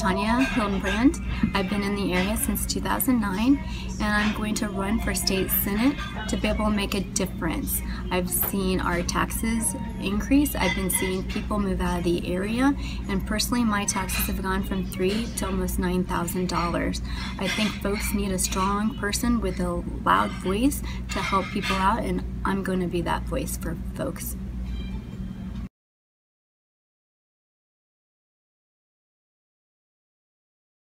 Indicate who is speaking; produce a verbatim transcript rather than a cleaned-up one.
Speaker 1: Tanya Hildenbrand. I've been in the area since two thousand nine, and I'm going to run for state senate to be able to make a difference. I've seen our taxes increase. I've been seeing people move out of the area, and personally my taxes have gone from three to almost nine thousand dollars. I think folks need a strong person with a loud voice to help people out, and I'm going to be that voice for folks.